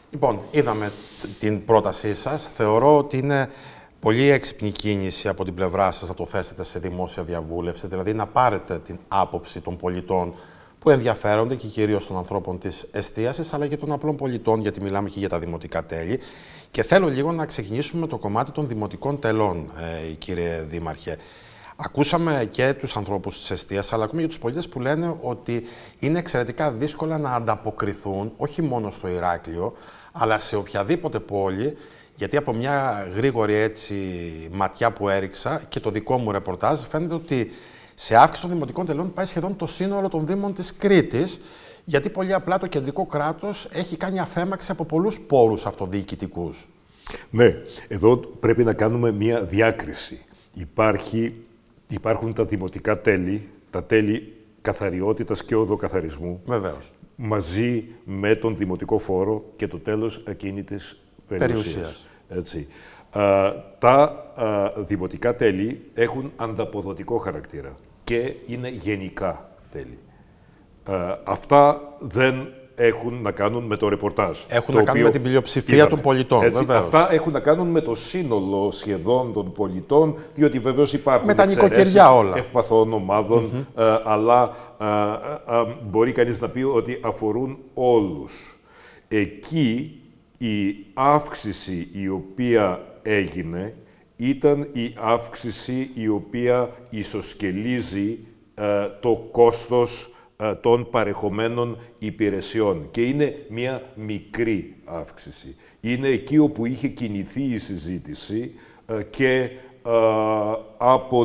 Λοιπόν, είδαμε την πρότασή σας. Θεωρώ ότι είναι πολύ έξυπνη κίνηση από την πλευρά σας να το θέσετε σε δημόσια διαβούλευση, δηλαδή να πάρετε την άποψη των πολιτών που ενδιαφέρονται και κυρίως των ανθρώπων της εστίασης, αλλά και των απλών πολιτών, γιατί μιλάμε και για τα δημοτικά τέλη. Και θέλω λίγο να ξεκινήσουμε με το κομμάτι των δημοτικών τελών, κύριε Δήμαρχε. Ακούσαμε και τους ανθρώπους της εστίας, αλλά ακούμε και τους πολίτες που λένε ότι είναι εξαιρετικά δύσκολα να ανταποκριθούν, όχι μόνο στο Ηράκλειο, αλλά σε οποιαδήποτε πόλη, γιατί από μια γρήγορη έτσι ματιά που έριξα και το δικό μου ρεπορτάζ, φαίνεται ότι σε αύξηση των δημοτικών τελών πάει σχεδόν το σύνολο των δήμων της Κρήτης, γιατί πολύ απλά το κεντρικό κράτος έχει κάνει αφέμαξη από πολλούς πόρους αυτοδιοικητικούς. Ναι, εδώ πρέπει να κάνουμε μια διάκριση. Υπάρχουν τα δημοτικά τέλη, τα τέλη καθαριότητας και οδοκαθαρισμού. Βεβαίως. Μαζί με τον δημοτικό φόρο και το τέλος ακίνητης περιουσίας. Έτσι. Τα δημοτικά τέλη έχουν ανταποδοτικό χαρακτήρα και είναι γενικά τέλη. Αυτά δεν έχουν να κάνουν με το ρεπορτάζ. Έχουν να κάνουν με την πλειοψηφία των πολιτών, βεβαίως. Αυτά έχουν να κάνουν με το σύνολο σχεδόν των πολιτών, διότι βεβαίως υπάρχουν με τα νοικοκυριά όλα. Ευπαθών ομάδων, αλλά μπορεί κανείς να πει ότι αφορούν όλους. Εκεί η αύξηση η οποία έγινε ήταν η αύξηση η οποία ισοσκελίζει το κόστος των παρεχομένων υπηρεσιών και είναι μια μικρή αύξηση. Είναι εκεί όπου είχε κινηθεί η συζήτηση και από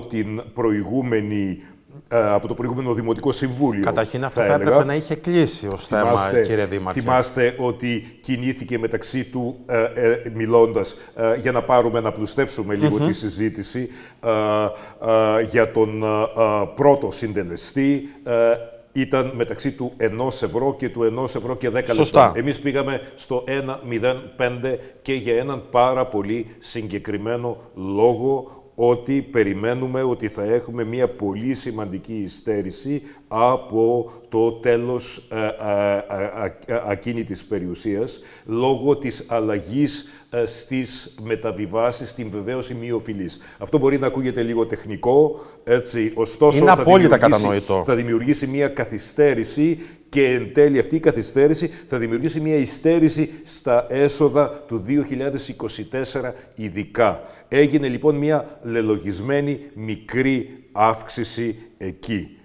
το προηγούμενο Δημοτικό Συμβούλιο. Καταρχήν αυτό θα έπρεπε να είχε κλείσει ως θέμα, κύριε Δήμαρχε. Θυμάστε ότι κινήθηκε μεταξύ του, μιλώντας, για να να πλουστεύσουμε λίγο τη συζήτηση, για τον πρώτο συντελεστή, ήταν μεταξύ του 1 ευρώ και του 1 ευρώ και 10 λεπτά. Εμείς πήγαμε στο 1,05 και για έναν πάρα πολύ συγκεκριμένο λόγο, ότι περιμένουμε ότι θα έχουμε μια πολύ σημαντική υστέρηση από το τέλος ακίνητης περιουσίας λόγω της αλλαγής στις μεταβιβάσεις, στην βεβαίωση μη οφειλής. Αυτό μπορεί να ακούγεται λίγο τεχνικό, έτσι, ωστόσο είναι απόλυτα κατανοητό. Θα δημιουργήσει μια καθυστέρηση και εν τέλει αυτή η καθυστέρηση θα δημιουργήσει μια υστέρηση στα έσοδα του 2024 ειδικά. Έγινε λοιπόν μια λελογισμένη μικρή αύξηση εκεί.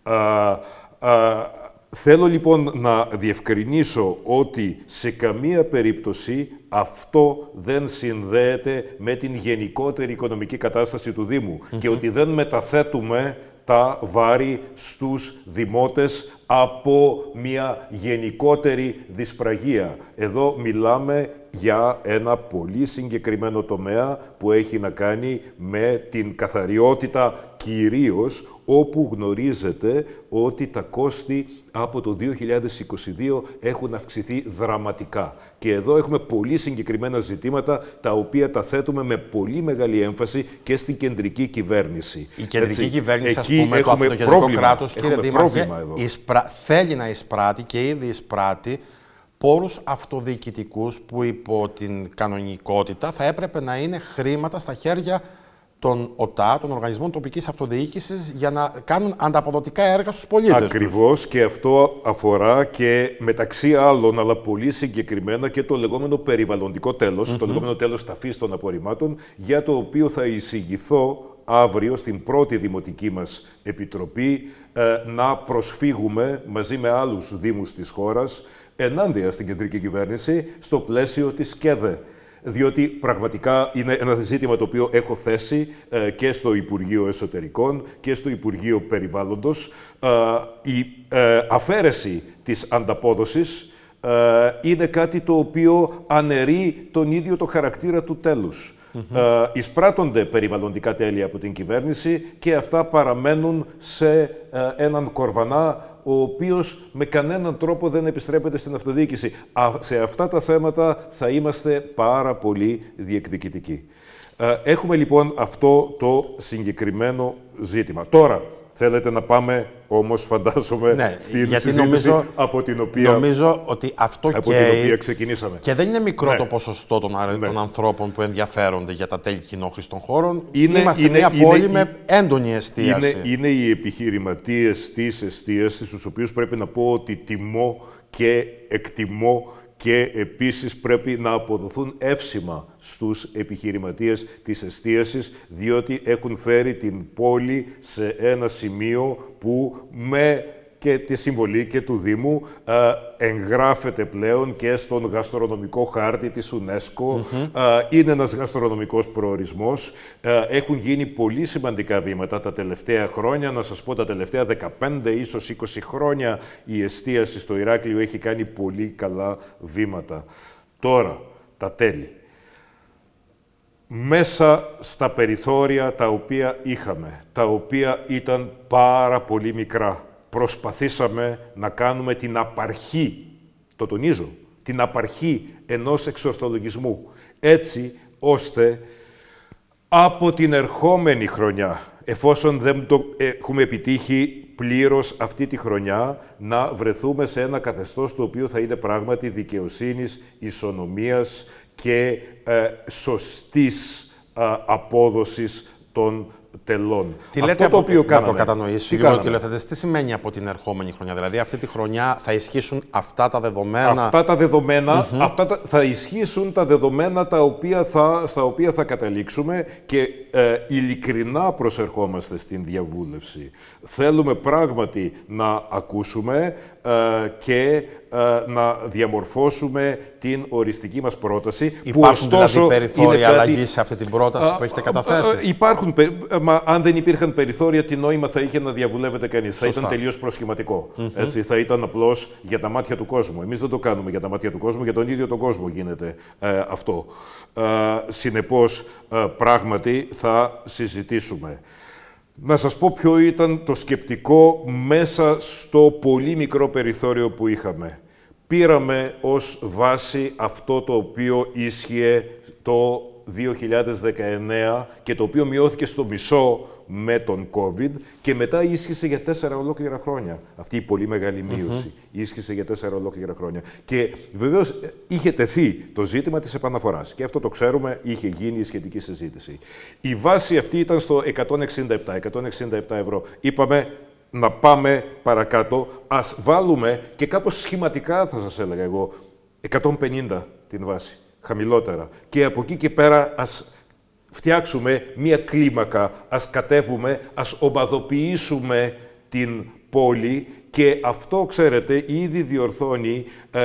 Θέλω λοιπόν να διευκρινίσω ότι σε καμία περίπτωση αυτό δεν συνδέεται με την γενικότερη οικονομική κατάσταση του Δήμου και ότι δεν μεταθέτουμε τα βάρη στους δημότες από μια γενικότερη δυσπραγία. Εδώ μιλάμε για ένα πολύ συγκεκριμένο τομέα που έχει να κάνει με την καθαριότητα κυρίως, όπου γνωρίζετε ότι τα κόστη από το 2022 έχουν αυξηθεί δραματικά. Και εδώ έχουμε πολύ συγκεκριμένα ζητήματα, τα οποία τα θέτουμε με πολύ μεγάλη έμφαση και στην κεντρική κυβέρνηση. Η κεντρική κυβέρνηση, ας πούμε, το αυτοκεντρικό κράτος, κύριε Δήμαρχε, θέλει να εισπράττει και ήδη εισπράττει πόρους αυτοδιοικητικούς που υπό την κανονικότητα θα έπρεπε να είναι χρήματα στα χέρια των ΟΤΑ, των Οργανισμών Τοπικής Αυτοδιοίκησης, για να κάνουν ανταποδοτικά έργα στους πολίτες. Ακριβώς, και αυτό αφορά και μεταξύ άλλων, αλλά πολύ συγκεκριμένα, και το λεγόμενο περιβαλλοντικό τέλος, το λεγόμενο τέλος ταφής των απορριμμάτων, για το οποίο θα εισηγηθώ αύριο στην πρώτη δημοτική μας επιτροπή να προσφύγουμε μαζί με άλλους δήμους της χώρας ενάντια στην κεντρική κυβέρνηση στο πλαίσιο της ΚΕΔΕ. Διότι πραγματικά είναι ένα ζήτημα το οποίο έχω θέσει και στο Υπουργείο Εσωτερικών και στο Υπουργείο Περιβάλλοντος. Η αφαίρεση της ανταπόδοσης είναι κάτι το οποίο αναιρεί τον ίδιο το χαρακτήρα του τέλους. Εισπράττονται περιβαλλοντικά τέλη από την κυβέρνηση και αυτά παραμένουν σε έναν κορβανά, ο οποίος με κανέναν τρόπο δεν επιστρέπεται στην αυτοδιοίκηση. Σε αυτά τα θέματα θα είμαστε πάρα πολύ διεκδικητικοί. Έχουμε λοιπόν αυτό το συγκεκριμένο ζήτημα. Τώρα, Θέλετε να πάμε όμως, φαντάζομαι, στην συζήτηση από την οποία, νομίζω ότι αυτό από την οποία ξεκινήσαμε. Και δεν είναι μικρό το ποσοστό των ανθρώπων που ενδιαφέρονται για τα τέλη κοινόχρηστων χώρων. Είμαστε μια πόλη με έντονη εστίαση. Είναι οι επιχειρηματίες της εστίασης, τους οποίους πρέπει να πω ότι τιμώ και εκτιμώ, και επίσης πρέπει να αποδοθούν εύσημα στους επιχειρηματίες της εστίασης, διότι έχουν φέρει την πόλη σε ένα σημείο που με και τη συμβολή και του Δήμου εγγράφεται πλέον και στον γαστρονομικό χάρτη της UNESCO. Είναι ένας γαστρονομικός προορισμός. Έχουν γίνει πολύ σημαντικά βήματα τα τελευταία χρόνια. Να σας πω, τα τελευταία 15, ίσως 20 χρόνια η εστίαση στο Ηράκλειο έχει κάνει πολύ καλά βήματα. Τώρα, τα τέλη. Μέσα στα περιθώρια τα οποία είχαμε, τα οποία ήταν πάρα πολύ μικρά, προσπαθήσαμε να κάνουμε την απαρχή, το τονίζω, την απαρχή ενός εξορθολογισμού, έτσι ώστε από την ερχόμενη χρονιά, εφόσον δεν το έχουμε επιτύχει πλήρως αυτή τη χρονιά, να βρεθούμε σε ένα καθεστώς το οποίο θα είναι πράγματι δικαιοσύνης, ισονομίας και σωστής απόδοσης των τελών. Τι λέτε, το οποίο να το κατανοήσει λίγο τηλεθετές, τι σημαίνει από την ερχόμενη χρονιά? Δηλαδή αυτή τη χρονιά θα ισχύσουν αυτά τα δεδομένα? Αυτά τα δεδομένα, θα ισχύσουν τα δεδομένα στα οποία θα καταλήξουμε, και ειλικρινά προσερχόμαστε στην διαβούλευση. Θέλουμε πράγματι να ακούσουμε και να διαμορφώσουμε την οριστική μας πρόταση. Υπάρχουν δηλαδή περιθώρια αλλαγής σε αυτή την πρόταση που έχετε καταθέσει? Υπάρχουν. Μα αν δεν υπήρχαν περιθώρια, τι νόημα θα είχε να διαβουλεύεται κανείς? Θα ήταν τελείως προσχηματικό. Έτσι, θα ήταν απλώς για τα μάτια του κόσμου. Εμείς δεν το κάνουμε για τα μάτια του κόσμου, για τον ίδιο τον κόσμο γίνεται αυτό. Συνεπώς, πράγματι θα συζητήσουμε. Να σας πω ποιο ήταν το σκεπτικό μέσα στο πολύ μικρό περιθώριο που είχαμε. Πήραμε ως βάση αυτό το οποίο ίσχυε το 2019 και το οποίο μειώθηκε στο μισό με τον COVID και μετά ίσχυσε για 4 ολόκληρα χρόνια. Αυτή η πολύ μεγάλη μείωση ίσχυσε για 4 ολόκληρα χρόνια. Και βεβαίως είχε τεθεί το ζήτημα της επαναφοράς. Και αυτό το ξέρουμε, είχε γίνει η σχετική συζήτηση. Η βάση αυτή ήταν στο 167 ευρώ. Είπαμε να πάμε παρακάτω, ας βάλουμε και κάπως σχηματικά, θα σας έλεγα εγώ, 150 την βάση, χαμηλότερα. Και από εκεί και πέρα ας φτιάξουμε μία κλίμακα, ας κατέβουμε, ας ομαδοποιήσουμε την πόλη, και αυτό, ξέρετε, ήδη διορθώνει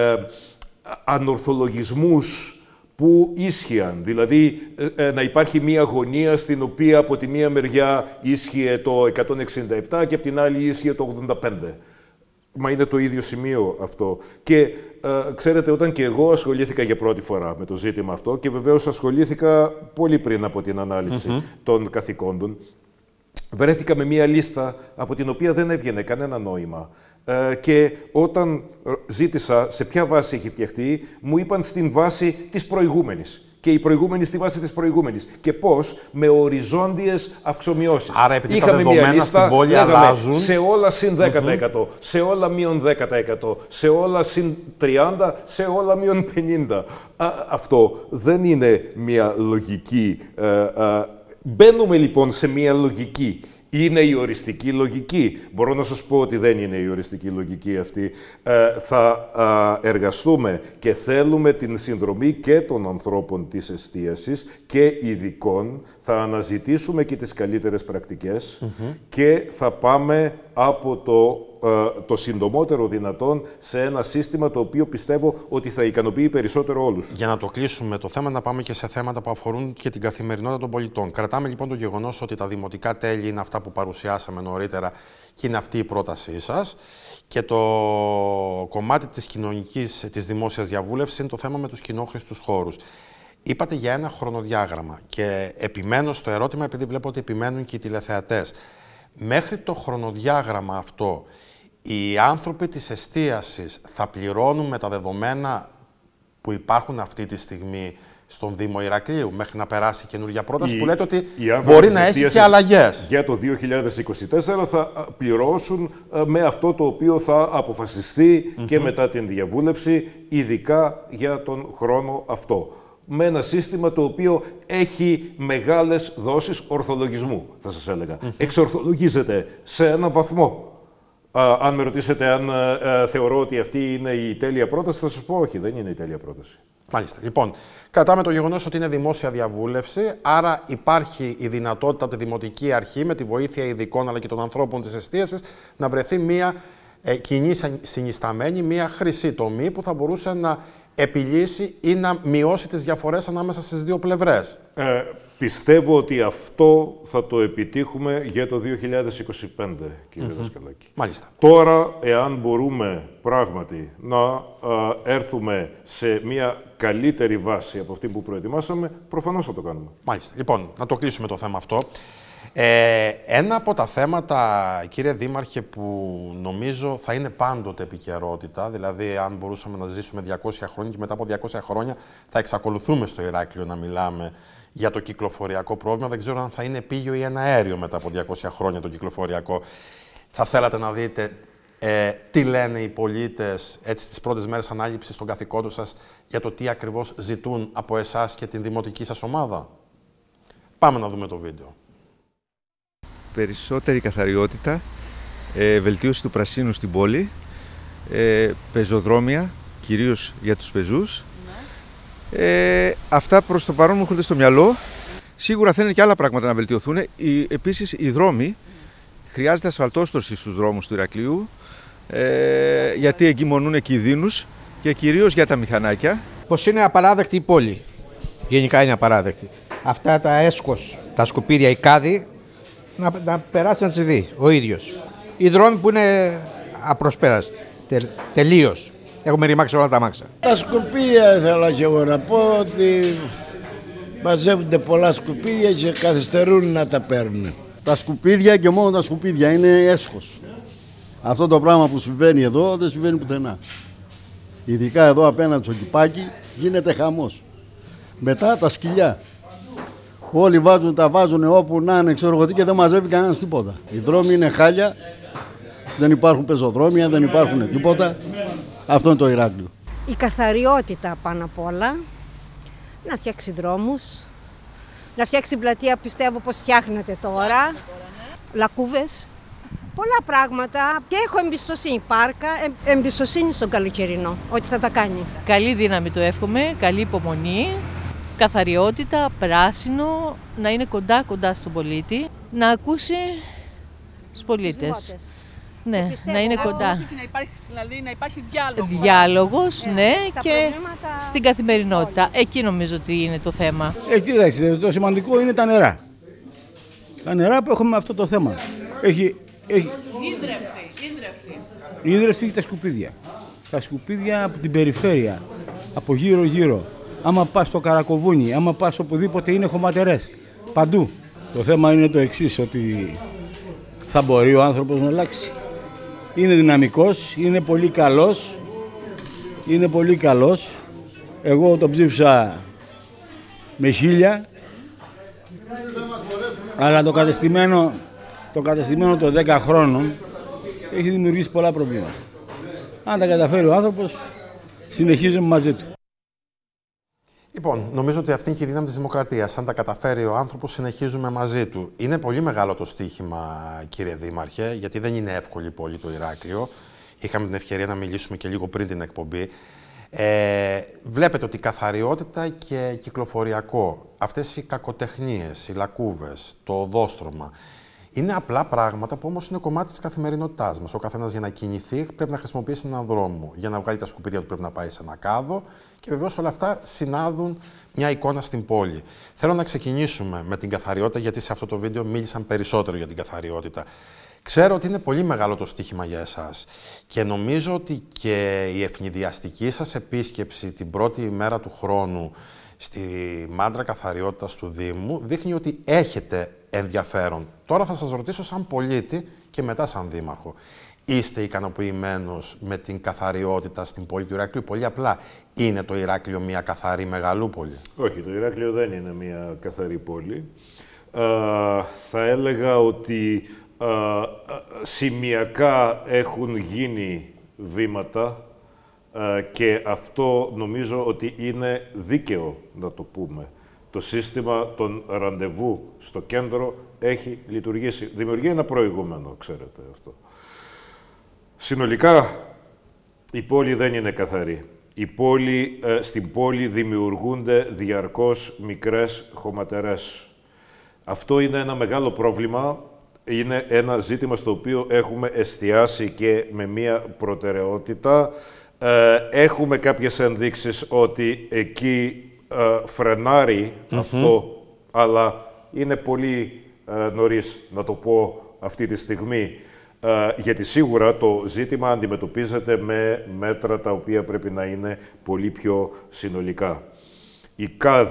ανορθολογισμούς που ίσχυαν. Δηλαδή, να υπάρχει μία γωνία στην οποία από τη μία μεριά ίσχυε το 167 και από την άλλη ίσχυε το 85. Μα είναι το ίδιο σημείο αυτό. Και ξέρετε, όταν και εγώ ασχολήθηκα για πρώτη φορά με το ζήτημα αυτό, και βεβαίως ασχολήθηκα πολύ πριν από την ανάληψη των καθηκόντων, βρέθηκα με μία λίστα από την οποία δεν έβγαινε κανένα νόημα. Και όταν ζήτησα σε ποια βάση έχει φτιαχτεί, μου είπαν στην βάση της προηγούμενης. Και η προηγούμενη στη βάση της προηγούμενης. Και πώς? Με οριζόντιες αυξομοιώσεις. Άρα, επειδή τα δεδομένα στην πόλη αλλάζουν, σε όλα συν 10%, σε όλα μείον 10%, σε όλα συν 30%, σε όλα μείον 50%. Αυτό δεν είναι μια λογική. Μπαίνουμε λοιπόν σε μια λογική. Είναι η οριστική λογική? Μπορώ να σας πω ότι δεν είναι η οριστική λογική αυτή. Θα εργαστούμε και θέλουμε την συνδρομή και των ανθρώπων της εστίασης και ειδικών. Θα αναζητήσουμε και τις καλύτερες πρακτικές και θα πάμε από το συντομότερο δυνατόν σε ένα σύστημα το οποίο πιστεύω ότι θα ικανοποιεί περισσότερο όλους. Για να το κλείσουμε το θέμα, να πάμε και σε θέματα που αφορούν και την καθημερινότητα των πολιτών. Κρατάμε λοιπόν το γεγονός ότι τα δημοτικά τέλη είναι αυτά που παρουσιάσαμε νωρίτερα και είναι αυτή η πρότασή σας. Και το κομμάτι της δημόσιας διαβούλευσης είναι το θέμα με τους κοινόχρηστους χώρους. Είπατε για ένα χρονοδιάγραμμα και επιμένω στο ερώτημα, επειδή βλέπω ότι επιμένουν και οι τηλεθεατές. Μέχρι το χρονοδιάγραμμα αυτό, οι άνθρωποι της εστίασης θα πληρώνουν με τα δεδομένα που υπάρχουν αυτή τη στιγμή στον Δήμο Ηρακλείου μέχρι να περάσει καινούργια πρόταση που λέτε ότι μπορεί να έχει και αλλαγές? Για το 2024 θα πληρώσουν με αυτό το οποίο θα αποφασιστεί και μετά την διαβούλευση, ειδικά για τον χρόνο αυτό. Με ένα σύστημα το οποίο έχει μεγάλες δόσεις ορθολογισμού, θα σας έλεγα. Εξορθολογίζεται σε έναν βαθμό. Αν με ρωτήσετε αν θεωρώ ότι αυτή είναι η τέλεια πρόταση, θα σας πω όχι, δεν είναι η τέλεια πρόταση. Μάλιστα. Λοιπόν, κρατάμε το γεγονός ότι είναι δημόσια διαβούλευση, άρα υπάρχει η δυνατότητα από τη Δημοτική Αρχή, με τη βοήθεια ειδικών αλλά και των ανθρώπων της εστίασης, να βρεθεί μια κοινή συνισταμένη, μια χρυσή τομή που θα μπορούσε να επιλύσει ή να μειώσει τις διαφορές ανάμεσα στις δύο πλευρές. Πιστεύω ότι αυτό θα το επιτύχουμε για το 2025, κύριε Δασκαλάκη. Μάλιστα. Τώρα, εάν μπορούμε πράγματι να έρθουμε σε μια καλύτερη βάση από αυτή που προετοιμάσαμε, προφανώς θα το κάνουμε. Μάλιστα. Λοιπόν, να το κλείσουμε το θέμα αυτό. Ένα από τα θέματα, κύριε Δήμαρχε, που νομίζω θα είναι πάντοτε επικαιρότητα, δηλαδή αν μπορούσαμε να ζήσουμε 200 χρόνια και μετά από 200 χρόνια θα εξακολουθούμε στο Ηράκλειο να μιλάμε για το κυκλοφοριακό πρόβλημα. Δεν ξέρω αν θα είναι επίγειο ή ένα αέριο μετά από 200 χρόνια το κυκλοφοριακό. Θα θέλατε να δείτε τι λένε οι πολίτες έτσι τις πρώτες μέρες ανάληψης των καθηκόντων σας για το τι ακριβώς ζητούν από εσάς και την δημοτική σας ομάδα? Πάμε να δούμε το βίντεο. Περισσότερη καθαριότητα, βελτίωση του πρασίνου στην πόλη, πεζοδρόμια, κυρίως για τους πεζούς. Αυτά προς το παρόν μου έρχονται στο μυαλό. Σίγουρα θέλουν και άλλα πράγματα να βελτιωθούν. Επίσης, οι δρόμοι, χρειάζεται ασφαλτόστρωση στους δρόμους του Ηρακλείου, γιατί εγκυμονούν κινδύνους και κυρίως για τα μηχανάκια. Πως είναι απαράδεκτη η πόλη. Γενικά είναι απαράδεκτη. Αυτά τα έσκος, τα σκουπίδια, η κάδη, να περάσει να τις δει ο ίδιος. Οι δρόμοι που είναι απροσπέραστοι. Τελείως. Έχουμε ρημάξει όλα τα αμάξια. Τα σκουπίδια ήθελα και εγώ να πω ότι μαζεύονται πολλά σκουπίδια και καθυστερούν να τα παίρνουν. Τα σκουπίδια και μόνο τα σκουπίδια είναι έσχος. Αυτό το πράγμα που συμβαίνει εδώ δεν συμβαίνει πουθενά. Ειδικά εδώ απέναντι στο κυπάκι γίνεται χαμός. Μετά τα σκυλιά. Όλοι τα βάζουν όπου να είναι, ξέρω εγώ τι, και δεν μαζεύει κανένας τίποτα. Οι δρόμοι είναι χάλια, δεν υπάρχουν πεζοδρόμια, δεν υπάρχουν τίποτα. Αυτό είναι το Ηράκλειο. Η καθαριότητα πάνω απ' όλα, να φτιάξει δρόμους, να φτιάξει την πλατεία, πιστεύω πως φτιάχνεται τώρα, λακκούβες, πολλά πράγματα και έχω εμπιστοσύνη, πάρκα, εμπιστοσύνη στον καλοκαιρινό, ότι θα τα κάνει. Καλή δύναμη το εύχομαι, καλή υπομονή, καθαριότητα, πράσινο, να είναι κοντά στον πολίτη, να ακούσει τους πολίτες. Ναι, να είναι κοντά. Και να υπάρχει, δηλαδή, να υπάρχει διάλογος. Διάλογος, ναι, και στην καθημερινότητα. Εκεί νομίζω ότι είναι το θέμα. Κοίταξε, το σημαντικό είναι τα νερά. Τα νερά που έχουμε αυτό το θέμα. Έχει... Η ίδρυυση και τα σκουπίδια. Τα σκουπίδια από την περιφέρεια, από γύρω-γύρω. Άμα πας στο Καρακοβούνι, άμα πας οπουδήποτε είναι χωματερές. Παντού. Το θέμα είναι το εξής, ότι θα μπορεί ο άνθρωπος να αλλάξει. Είναι δυναμικός, είναι πολύ καλός. Είναι πολύ καλός. Εγώ τον ψήφισα με 1000. Αλλά το κατεστημένο των 10 χρόνων έχει δημιουργήσει πολλά προβλήματα. Αν τα καταφέρει ο άνθρωπος, συνεχίζουμε μαζί του. Λοιπόν, νομίζω ότι αυτή είναι και η δύναμη της δημοκρατίας. Αν τα καταφέρει ο άνθρωπος, συνεχίζουμε μαζί του. Είναι πολύ μεγάλο το στοίχημα, κύριε Δήμαρχε, γιατί δεν είναι εύκολη η πόλη το Ηράκλειο. Είχαμε την ευκαιρία να μιλήσουμε και λίγο πριν την εκπομπή. Βλέπετε ότι η καθαριότητα και κυκλοφοριακό, αυτές οι κακοτεχνίες, οι λακκούβες, το οδόστρωμα, είναι απλά πράγματα που όμως είναι κομμάτι της καθημερινότητάς μας. Ο καθένας για να κινηθεί πρέπει να χρησιμοποιήσει έναν δρόμο. Για να βγάλει τα σκουπίδια του πρέπει να πάει σε ένα κάδο και βεβαίως όλα αυτά συνάδουν μια εικόνα στην πόλη. Θέλω να ξεκινήσουμε με την καθαριότητα, γιατί σε αυτό το βίντεο μίλησαν περισσότερο για την καθαριότητα. Ξέρω ότι είναι πολύ μεγάλο το στοίχημα για εσάς και νομίζω ότι και η ευνηδιαστική σας επίσκεψη την πρώτη μέρα του χρόνου στη μάντρα καθαριότητας του Δήμου δείχνει ότι έχετε ενδιαφέρον. Τώρα θα σας ρωτήσω σαν πολίτη και μετά σαν δήμαρχο. Είστε ικανοποιημένος με την καθαριότητα στην πόλη του Ηράκλειου? Πολύ απλά, είναι το Ηράκλειο μια καθαρή μεγαλούπολη? Όχι, το Ηράκλειο δεν είναι μια καθαρή πόλη. Θα έλεγα ότι σημειακά έχουν γίνει βήματα και αυτό νομίζω ότι είναι δίκαιο να το πούμε. Το σύστημα των ραντεβού στο κέντρο έχει λειτουργήσει. Δημιουργεί ένα προηγούμενο, ξέρετε αυτό. Συνολικά, η πόλη δεν είναι καθαρή. Στην πόλη δημιουργούνται διαρκώς μικρές χωματερές. Αυτό είναι ένα μεγάλο πρόβλημα. Είναι ένα ζήτημα στο οποίο έχουμε εστιάσει και με μία προτεραιότητα. Έχουμε κάποιες ενδείξεις ότι εκεί φρενάρει αυτό, αλλά είναι πολύ νωρίς να το πω αυτή τη στιγμή. Γιατί σίγουρα το ζήτημα αντιμετωπίζεται με μέτρα τα οποία πρέπει να είναι πολύ πιο συνολικά. Οι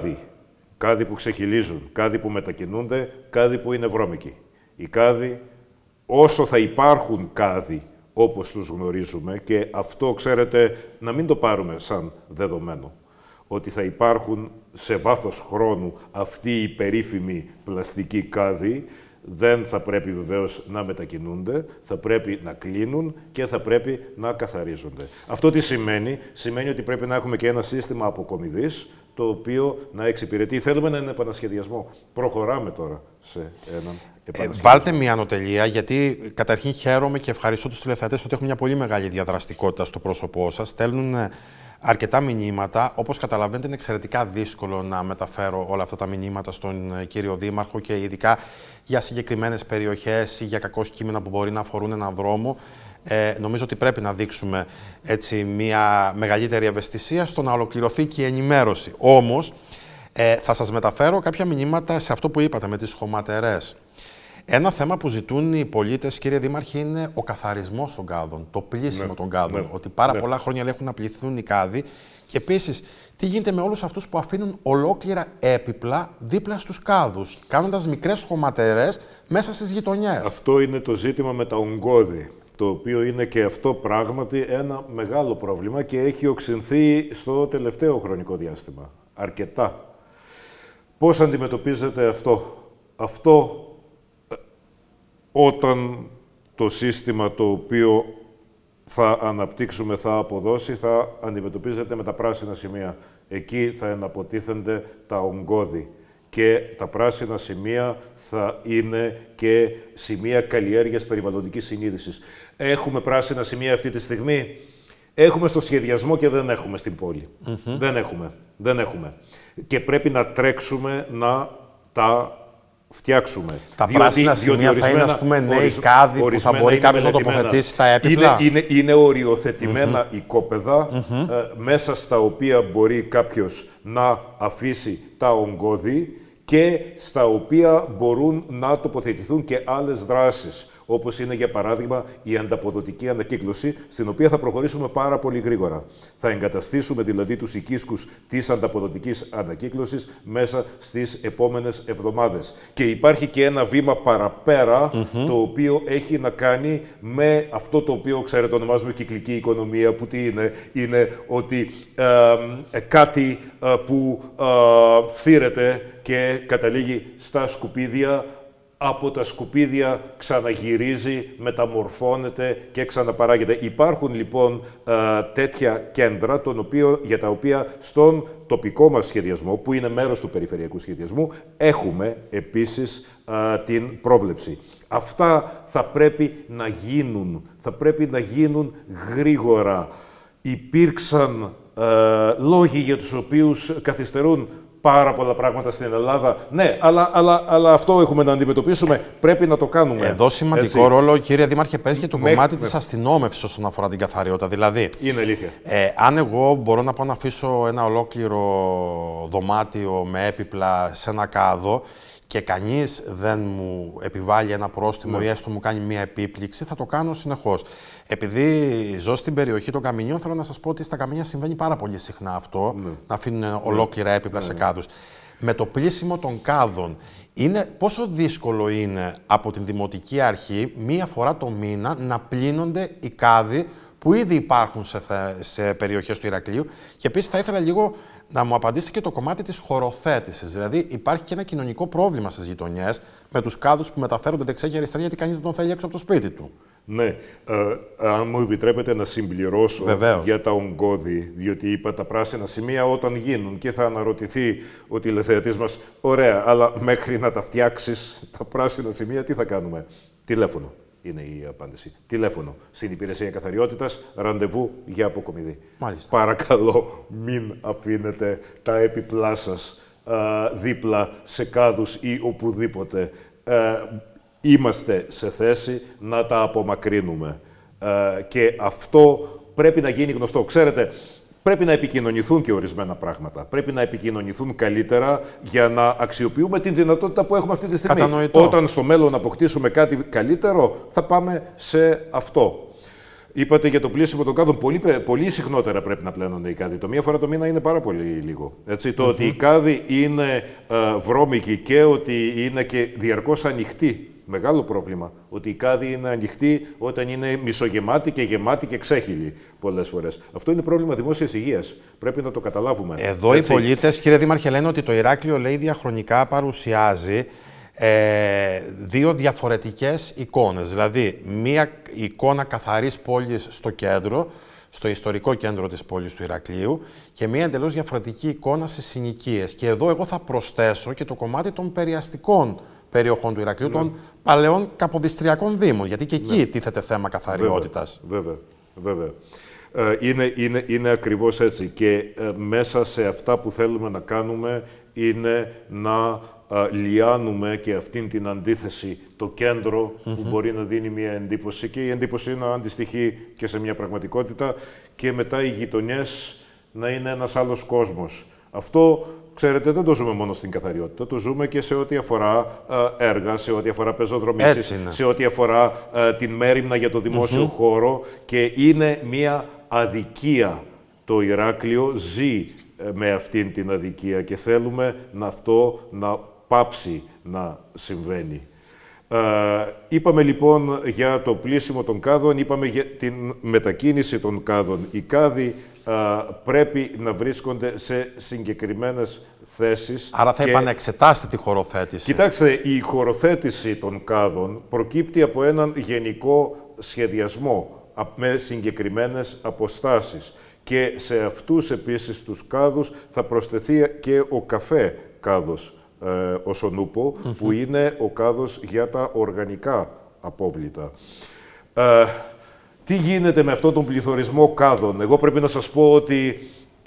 κάδοι που ξεχυλίζουν, κάδοι που μετακινούνται, κάδοι που είναι βρώμικοι. Οι κάδοι, όσο θα υπάρχουν κάδοι όπως τους γνωρίζουμε, και αυτό ξέρετε να μην το πάρουμε σαν δεδομένο, ότι θα υπάρχουν σε βάθος χρόνου αυτοί οι περίφημοι πλαστικοί κάδοι, δεν θα πρέπει βεβαίως να μετακινούνται, θα πρέπει να κλείνουν και θα πρέπει να καθαρίζονται. Αυτό τι σημαίνει? Σημαίνει ότι πρέπει να έχουμε και ένα σύστημα αποκομιδής, το οποίο να εξυπηρετεί. Θέλουμε έναν επανασχεδιασμό. Προχωράμε τώρα σε έναν επανασχεδιασμό. Βάλτε μια ανωτελεία, γιατί καταρχήν χαίρομαι και ευχαριστώ τους τηλεθεατές ότι έχουν μια πολύ μεγάλη διαδραστικότητα στο πρόσωπό σας. Στέλνουν αρκετά μηνύματα. Όπως καταλαβαίνετε, είναι εξαιρετικά δύσκολο να μεταφέρω όλα αυτά τα μηνύματα στον κύριο Δήμαρχο και ειδικά για συγκεκριμένες περιοχές ή για κακώς κείμενα που μπορεί να αφορούν έναν δρόμο. Νομίζω ότι πρέπει να δείξουμε έτσι μια μεγαλύτερη ευαισθησία στο να ολοκληρωθεί και η ενημέρωση. Όμως, θα σας μεταφέρω κάποια μηνύματα σε αυτό που είπατε με τις χωματερές. Ένα θέμα που ζητούν οι πολίτες, κύριε Δήμαρχε, είναι ο καθαρισμός των κάδων, το πλύσιμο των κάδων. Ότι πάρα πολλά χρόνια έχουν να πληθούν οι κάδοι. Και επίσης, τι γίνεται με όλους αυτούς που αφήνουν ολόκληρα έπιπλα δίπλα στους κάδους, κάνοντας μικρές χωματερές μέσα στις γειτονιές. Αυτό είναι το ζήτημα με τα ογκώδη, το οποίο είναι και αυτό πράγματι ένα μεγάλο πρόβλημα και έχει οξυνθεί στο τελευταίο χρονικό διάστημα. Αρκετά. Πώς αντιμετωπίζετε αυτό? Αυτό όταν το σύστημα το οποίο θα αναπτύξουμε, θα αποδώσει, θα αντιμετωπίζεται με τα πράσινα σημεία. Εκεί θα εναποτίθενται τα ογκώδη. Και τα πράσινα σημεία θα είναι και σημεία καλλιέργειας περιβαλλοντικής συνείδησης. Έχουμε πράσινα σημεία αυτή τη στιγμή. Έχουμε στο σχεδιασμό και δεν έχουμε στην πόλη. Δεν έχουμε. Και πρέπει να τρέξουμε να τα φτιάξουμε. Τα πράσινα σημεία θα είναι, ας πούμε, νέοι κάδοι που θα μπορεί κάποιος να τοποθετήσει τα έπιπλα. Είναι οριοθετημένα οικόπεδα μέσα στα οποία μπορεί κάποιος να αφήσει τα ογκώδη και στα οποία μπορούν να τοποθετηθούν και άλλες δράσεις, όπως είναι για παράδειγμα η ανταποδοτική ανακύκλωση, στην οποία θα προχωρήσουμε πάρα πολύ γρήγορα. Θα εγκαταστήσουμε δηλαδή τους οικίσκους της ανταποδοτικής ανακύκλωσης μέσα στις επόμενες εβδομάδες. Και υπάρχει και ένα βήμα παραπέρα, το οποίο έχει να κάνει με αυτό το οποίο, ξέρετε, ονομάζουμε κυκλική οικονομία, που τι είναι? Είναι ότι κάτι που φθήρεται και καταλήγει στα σκουπίδια, από τα σκουπίδια ξαναγυρίζει, μεταμορφώνεται και ξαναπαράγεται. Υπάρχουν λοιπόν τέτοια κέντρα για τα οποία στον τοπικό μας σχεδιασμό, που είναι μέρος του περιφερειακού σχεδιασμού, έχουμε επίσης την πρόβλεψη. Αυτά θα πρέπει να γίνουν. Θα πρέπει να γίνουν γρήγορα. Υπήρξαν λόγοι για τους οποίους καθυστερούν πάρα πολλά πράγματα στην Ελλάδα. Ναι, αλλά αυτό έχουμε να αντιμετωπίσουμε. Πρέπει να το κάνουμε. Εδώ σημαντικό ρόλο, κύριε Δήμαρχε, παίζει και το κομμάτι της αστυνόμευσης όσον αφορά την καθαριότητα. Δηλαδή, είναι αλήθεια. Αν εγώ μπορώ να πάω να αφήσω ένα ολόκληρο δωμάτιο με έπιπλα σε ένα κάδο και κανείς δεν μου επιβάλλει ένα πρόστιμο ή έστω μου κάνει μία επίπληξη, θα το κάνω συνεχώς. Επειδή ζω στην περιοχή των Καμινιών, θέλω να σας πω ότι στα Καμινιά συμβαίνει πάρα πολύ συχνά αυτό, να αφήνουν ολόκληρα έπιπλα σε κάδους. Με το πλήσιμο των κάδων, πόσο δύσκολο είναι από την Δημοτική Αρχή μία φορά το μήνα να πλύνονται οι κάδοι που ήδη υπάρχουν σε περιοχές του Ηρακλείου? Και επίσης θα ήθελα λίγο να μου απαντήσετε και το κομμάτι της χωροθέτησης. Δηλαδή υπάρχει και ένα κοινωνικό πρόβλημα στις γειτονιές με τους κάδους που μεταφέρονται δεξιά και αριστερά, γιατί κανείς δεν τον θέλει έξω από το σπίτι του. Ναι, αν μου επιτρέπετε να συμπληρώσω για τα ογκώδη, διότι είπα τα πράσινα σημεία όταν γίνουν και θα αναρωτηθεί ο τηλεθεατής μας, ωραία, αλλά μέχρι να τα φτιάξεις τα πράσινα σημεία τι θα κάνουμε? Τηλέφωνο είναι η απάντηση. Τηλέφωνο στην υπηρεσία καθαριότητας, ραντεβού για αποκομιδή. Μάλιστα. Παρακαλώ, μην αφήνετε τα έπιπλά σας δίπλα σε κάδους ή οπουδήποτε. Είμαστε σε θέση να τα απομακρύνουμε. Και αυτό πρέπει να γίνει γνωστό. Ξέρετε, πρέπει να επικοινωνηθούν και ορισμένα πράγματα. Πρέπει να επικοινωνηθούν καλύτερα για να αξιοποιούμε την δυνατότητα που έχουμε αυτή τη στιγμή. Κατανοητό. Όταν στο μέλλον αποκτήσουμε κάτι καλύτερο, θα πάμε σε αυτό. Είπατε για το πλήσιμο των κάδων. Πολύ συχνότερα πρέπει να πλένονται οι κάδοι. Το μία φορά το μήνα είναι πάρα πολύ λίγο. Έτσι, το ότι οι κάδοι είναι βρώμικοι και ότι είναι και διαρκώς ανοιχτοί. Μεγάλο πρόβλημα. Ότι οι κάδοι είναι ανοιχτοί όταν είναι μισογεμάτοι και γεμάτοι και ξέχυλοι πολλές φορές. Αυτό είναι πρόβλημα δημόσιας υγείας. Πρέπει να το καταλάβουμε. Εδώ οι πολίτες, κύριε Δήμαρχε, λένε ότι το Ηράκλειο, λέει, διαχρονικά παρουσιάζει δύο διαφορετικές εικόνες. Δηλαδή, μία εικόνα καθαρής πόλης στο κέντρο, στο ιστορικό κέντρο της πόλης του Ηρακλείου, και μία εντελώς διαφορετική εικόνα στις συνοικίες. Και εδώ εγώ θα προσθέσω και το κομμάτι των περιαστικών περιοχών του Ηρακλείου, των παλαιών καποδιστριακών δήμων, γιατί και εκεί τίθεται θέμα καθαριότητας. Βέβαια. Είναι ακριβώς έτσι. Και μέσα σε αυτά που θέλουμε να κάνουμε είναι να λιάνουμε και αυτήν την αντίθεση, το κέντρο που μπορεί να δίνει μια εντύπωση, και η εντύπωση να αντιστοιχεί και σε μια πραγματικότητα, και μετά οι γειτονιές να είναι ένας άλλος κόσμος. Αυτό, ξέρετε, δεν το ζούμε μόνο στην καθαριότητα, το ζούμε και σε ό,τι αφορά έργα, σε ό,τι αφορά πεζοδρομήσεις, σε ό,τι αφορά την μέριμνα για το δημόσιο χώρο, και είναι μια αδικία. Το Ηράκλειο ζει με αυτήν την αδικία και θέλουμε αυτό να πάψει να συμβαίνει. Είπαμε λοιπόν για το πλήσιμο των κάδων, είπαμε για την μετακίνηση των κάδων. Οι κάδοι πρέπει να βρίσκονται σε συγκεκριμένες θέσεις. Άρα θα επανεξετάσετε τη χωροθέτηση. Κοιτάξτε, η χωροθέτηση των κάδων προκύπτει από έναν γενικό σχεδιασμό με συγκεκριμένες αποστάσεις. Και σε αυτούς επίσης τους κάδους θα προσθεθεί και ο καφέ κάδος ο Σονούπο, που είναι ο κάδος για τα οργανικά απόβλητα. Τι γίνεται με αυτόν τον πληθωρισμό κάδων? Εγώ πρέπει να σας πω ότι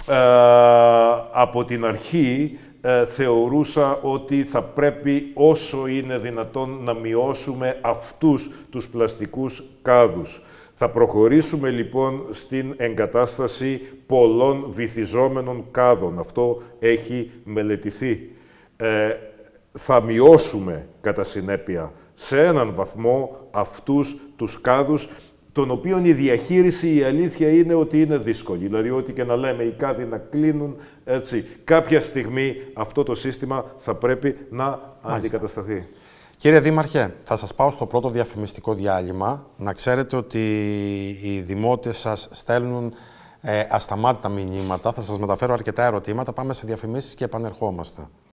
από την αρχή θεωρούσα ότι θα πρέπει όσο είναι δυνατόν να μειώσουμε αυτούς τους πλαστικούς κάδους. Θα προχωρήσουμε λοιπόν στην εγκατάσταση πολλών βυθιζόμενων κάδων. Αυτό έχει μελετηθεί. Θα μειώσουμε κατά συνέπεια σε έναν βαθμό αυτούς τους κάδους, των οποίων η διαχείριση, η αλήθεια είναι ότι είναι δύσκολη. Δηλαδή, ό,τι και να λέμε, οι κάδοι να κλείνουν, έτσι, κάποια στιγμή αυτό το σύστημα θα πρέπει να αντικατασταθεί. Κύριε Δήμαρχε, θα σας πάω στο πρώτο διαφημιστικό διάλειμμα. Να ξέρετε ότι οι δημότες σας στέλνουν ασταμάτητα μηνύματα. Θα σας μεταφέρω αρκετά ερωτήματα. Πάμε σε διαφημίσεις και επανερχόμαστε.